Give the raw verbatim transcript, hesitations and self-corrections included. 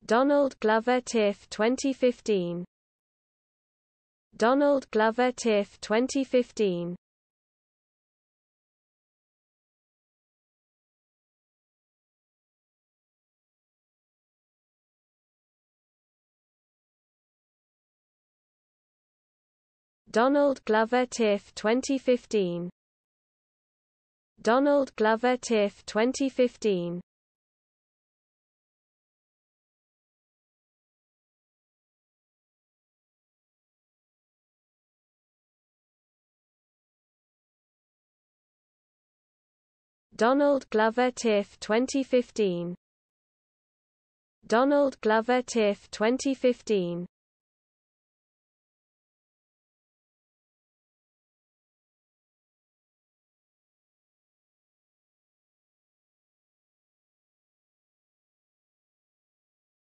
Donald Glover TIFF twenty fifteen. Donald Glover TIFF twenty fifteen. Donald Glover TIFF twenty fifteen. Donald Glover TIFF twenty fifteen. Donald Glover TIFF twenty fifteen. Donald Glover TIFF twenty fifteen.